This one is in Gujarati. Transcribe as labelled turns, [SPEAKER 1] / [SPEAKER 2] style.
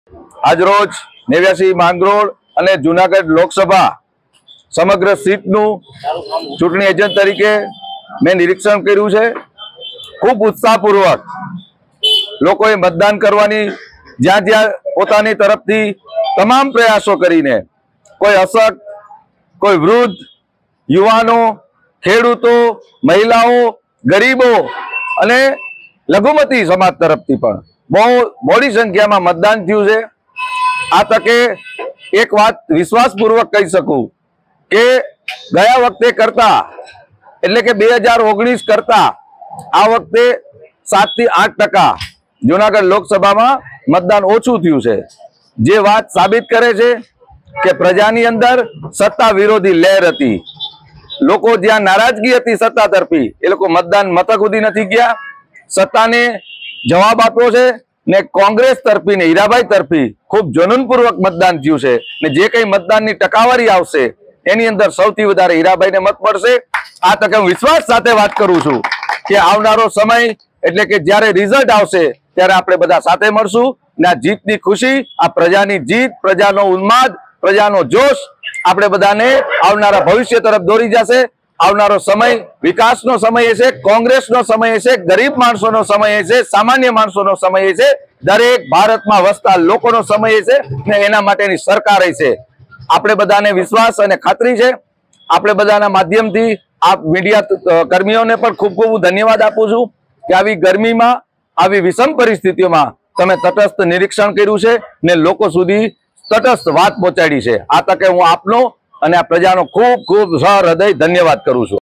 [SPEAKER 1] આજરોજ 89 માંગરોળ અને જૂનાગઢ લોકસભા સમગ્ર સીટનું ચૂંટણી એજન્ટ તરીકે મેં નિરીક્ષણ કર્યું છે। ખૂબ ઉત્સાહપૂર્વક લોકોએ મતદાન કરવાની જ્યાં જ્યાં પોતાની તરફથી તમામ પ્રયાસો કરીને કોઈ અશક્ત, કોઈ વૃદ્ધ, યુવાનો, ખેડૂતો, મહિલાઓ, ગરીબો અને લઘુમતી સમાજ તરફથી પણ બહુ મોટી સંખ્યામાં મતદાન થયું છે। આ તકે એક વાત વિશ્વાસપૂર્વક કહી શકું કે ગયા વખતે કરતા એટલે કે 2019 કરતા આ વખતે 7 થી 8% જૂનાગઢ લોકસભામાં મતદાન ઓછું થયું છે, જે વાત સાબિત કરે છે કે પ્રજાની અંદર સત્તા વિરોધી લહેર હતી। લોકો જ્યાં નારાજગી હતી સત્તા તરફી, એ લોકો મતદાન મથક સુધી નથી ગયા, સત્તાને જવાબ આપ્યો છે ને કોંગ્રેસ તરફી ને હીરાભાઈ તરફી ખૂબ જનૂનપૂર્વક મતદાન થયું છે ને જે કંઈ મતદાનની ટકાવારી આવશે એની અંદર સૌથી વધારે હીરાભાઈને મત મળશે। આ તકે હું વિશ્વાસ સાથે વાત કરું છું કે આવનારો સમય એટલે કે જ્યારે રિઝલ્ટ આવશે ત્યારે આપણે બધા સાથે મળશું ને આ જીતની ખુશી, આ પ્રજાની જીત, પ્રજાનો ઉન્માદ, પ્રજાનો જોશ આપણે બધાને આવનારા ભવિષ્ય તરફ દોરી જશે। આવનારો સમય વિકાસનો સમય છે, કોંગ્રેસનો સમય છે, ગરીબ માણસોનો સમય છે, સામાન્ય માણસોનો સમય છે, દરેક ભારતમાં વસતા લોકોનો સમય છે ને એના માટેની સરકાર છે। આપણે બધાને વિશ્વાસ અને ખાતરી છે। આપણે બધાના માધ્યમથી આ મીડિયા કર્મીઓને પણ ખૂબ ખૂબ ધન્યવાદ આપું છું કે આવી ગરમીમાં, આવી વિષમ પરિસ્થિતિઓમાં તમે તટસ્થ નિરીક્ષણ કર્યું છે ને લોકો સુધી તટસ્થ વાત પહોંચાડી છે। આ તકે હું આપનો અને આ પ્રજાનો ખૂબ ખૂબ સહૃદય ધન્યવાદ કરું છું।